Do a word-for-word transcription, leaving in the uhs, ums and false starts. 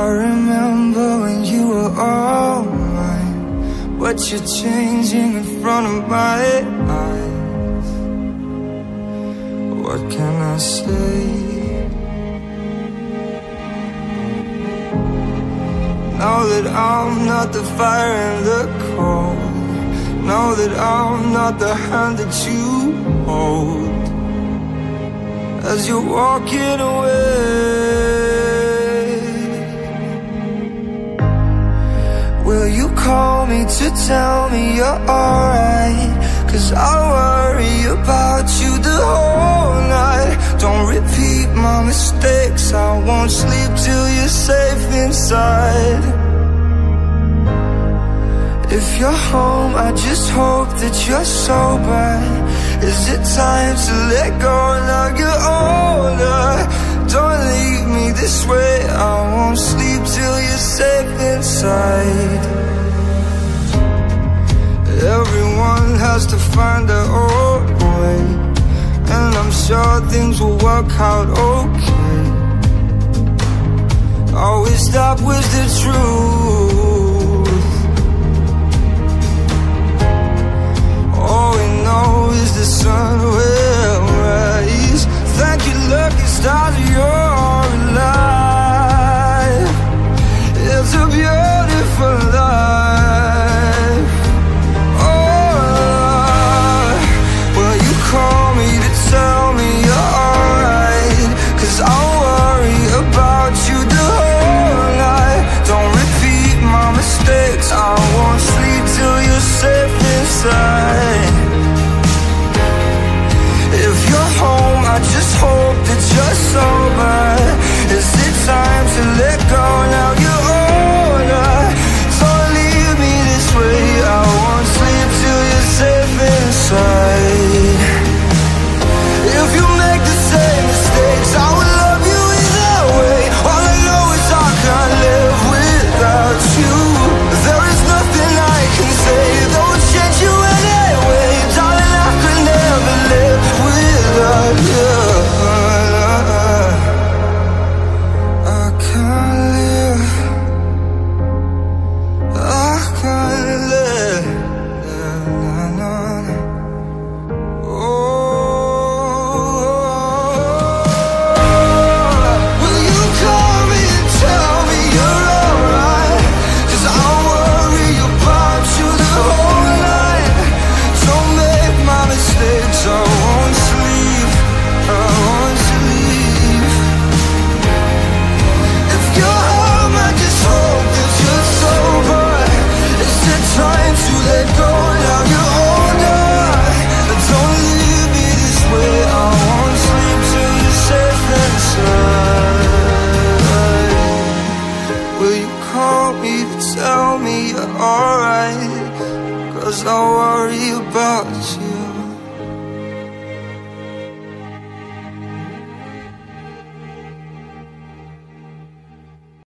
remember when you were all mine, but you're changing in front of my eyes. What can I say? Now that I'm not the fire and the cold, now that I'm not the hand that you hold, as you're walking away, will you call me to tell me you're alright? Cause I worry about you the whole night. Don't repeat my mistakes, I won't sleep till you're safe inside. If you're home, I just hope that you're sober. Is it time to let go now you're older? Don't leave me this way, I won't sleep till you're safe inside. Everyone has to find their own way, and I'm sure things will work out okay. Always stop with the truth. All we know is the sun will rise. Thank you, lucky stars, you're alive. It's a beautiful life. Oh, will you call me to tell me you're alright? Cause I'll worry about you the whole night. Don't repeat my mistakes, I won't sleep till you're safe inside. If you're home, I just hope that you're sober. Is it time to let go now you're older? Don't leave me this way, I won't sleep till you're safe inside. If you make the same mistakes, I will love you either way. All I know is I can't live without you. There is nothing I can say that will change you anyway. Darling, I could never live without you. I can't live, I can't live. Na, na, na. Will you call me and tell me you're alright? Cause I worry about you the whole night. Don't make my mistakes, I won't sleep, I won't sleep. If you're home, I just hope that you're sober. Is it time to let go now you're older? Don't leave me this way, I won't sleep till you're safe inside. Will you call me to tell me you're alright? Cause I worry about you.